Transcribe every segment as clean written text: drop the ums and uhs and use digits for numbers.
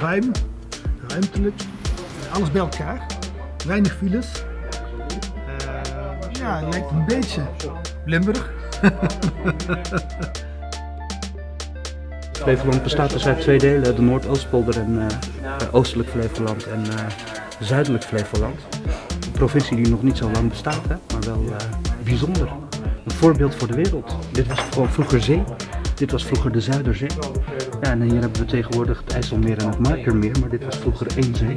ruim, ruimtelijk, alles bij elkaar. Weinig files. Ja, het lijkt een beetje Limburg. Flevoland bestaat dus uit twee delen, de Noordoostpolder en Oostelijk Flevoland en Zuidelijk Flevoland. Een provincie die nog niet zo lang bestaat, hè, maar wel bijzonder. Een voorbeeld voor de wereld. Dit was gewoon vroeger zee, dit was vroeger de Zuiderzee. Ja, en hier hebben we tegenwoordig het IJsselmeer en het Markermeer, maar dit was vroeger één zee.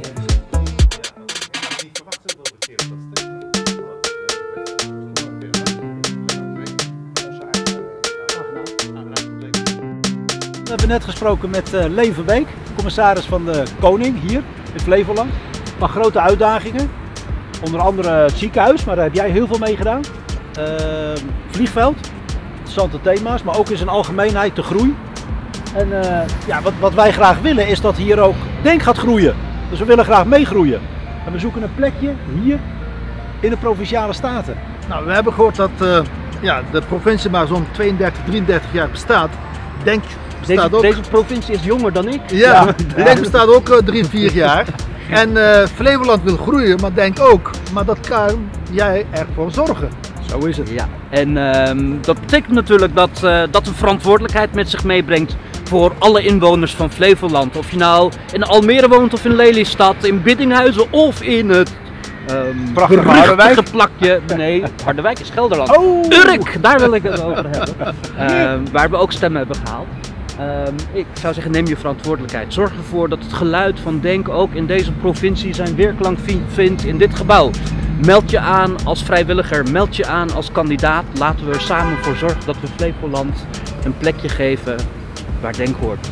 We hebben net gesproken met Leen Verbeek, commissaris van de Koning hier in Flevoland. Een paar grote uitdagingen, onder andere het ziekenhuis, maar daar heb jij heel veel mee gedaan. Vliegveld, interessante thema's, maar ook in zijn algemeenheid de groei. En ja, wat wij graag willen is dat hier ook Denk gaat groeien. Dus we willen graag meegroeien. En we zoeken een plekje hier in de Provinciale Staten. Nou, we hebben gehoord dat ja, de provincie maar zo'n 32, 33 jaar bestaat. Denk bestaat Deze provincie is jonger dan ik. Ja, Denk bestaat ook 3, 4 jaar. En Flevoland wil groeien, maar Denk ook. Maar dat kan jij ervoor zorgen. Zo is het. Ja, en dat betekent natuurlijk dat een verantwoordelijkheid met zich meebrengt voor alle inwoners van Flevoland. Of je nou in Almere woont of in Lelystad, in Biddinghuizen of in het Prachtige Harderwijk. plakje. Nee, Harderwijk is Gelderland. Oh. Urk, daar wil ik het over hebben. Waar we ook stemmen hebben gehaald. Ik zou zeggen, neem je verantwoordelijkheid. Zorg ervoor dat het geluid van Denk ook in deze provincie zijn weerklank vindt in dit gebouw. Meld je aan als vrijwilliger, meld je aan als kandidaat. Laten we er samen voor zorgen dat we Flevoland een plekje geven waar Denk hoort.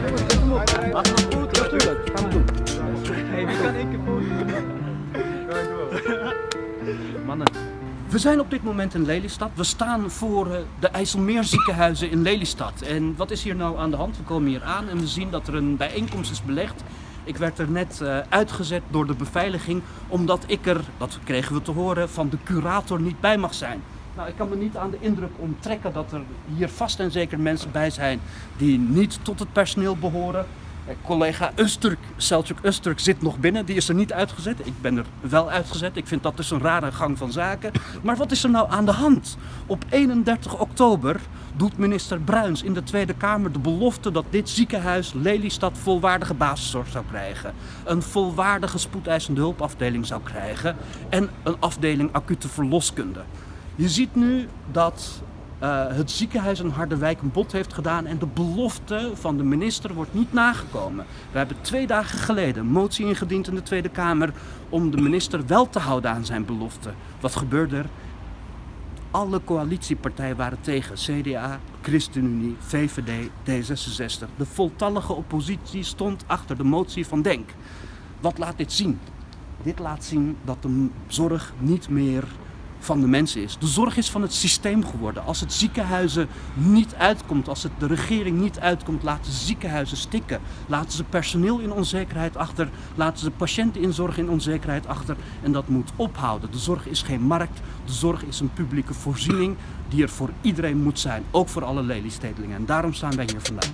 Mannen. We zijn op dit moment in Lelystad. We staan voor de IJsselmeerziekenhuizen in Lelystad. En wat is hier nou aan de hand? We komen hier aan en we zien dat er een bijeenkomst is belegd. Ik werd er net uitgezet door de beveiliging omdat ik er, dat kregen we te horen, van de curator niet bij mag zijn. Nou, ik kan me niet aan de indruk onttrekken dat er hier vast en zeker mensen bij zijn die niet tot het personeel behoren. Collega Selçuk Öztürk zit nog binnen, die is er niet uitgezet. Ik ben er wel uitgezet, ik vind dat dus een rare gang van zaken. Maar wat is er nou aan de hand? Op 31 oktober doet minister Bruins in de Tweede Kamer de belofte dat dit ziekenhuis Lelystad volwaardige basiszorg zou krijgen. Een volwaardige spoedeisende hulpafdeling zou krijgen en een afdeling acute verloskunde. Je ziet nu dat het ziekenhuis in Harderwijk een bod heeft gedaan en de belofte van de minister wordt niet nagekomen. We hebben 2 dagen geleden een motie ingediend in de Tweede Kamer om de minister wel te houden aan zijn belofte. Wat gebeurde er? Alle coalitiepartijen waren tegen. CDA, ChristenUnie, VVD, D66. De voltallige oppositie stond achter de motie van Denk. Wat laat dit zien? Dit laat zien dat de zorg niet meer van de mensen is. De zorg is van het systeem geworden. Als het ziekenhuizen niet uitkomt, als het de regering niet uitkomt, laten ze ziekenhuizen stikken. Laten ze personeel in onzekerheid achter, laten ze patiënten in zorg in onzekerheid achter. En dat moet ophouden. De zorg is geen markt, de zorg is een publieke voorziening die er voor iedereen moet zijn. Ook voor alle Lelystedelingen. En daarom staan wij hier vandaag.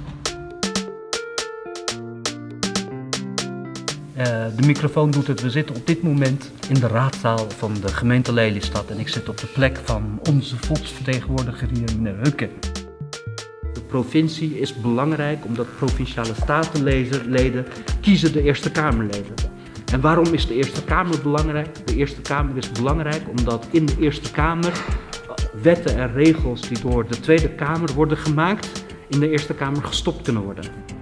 De microfoon doet het. We zitten op dit moment in de raadzaal van de gemeente Lelystad en ik zit op de plek van onze volksvertegenwoordiger hier, meneer Hukke. De provincie is belangrijk omdat provinciale statenleden kiezen de Eerste Kamerleden. En waarom is de Eerste Kamer belangrijk? De Eerste Kamer is belangrijk omdat in de Eerste Kamer wetten en regels die door de Tweede Kamer worden gemaakt, in de Eerste Kamer gestopt kunnen worden.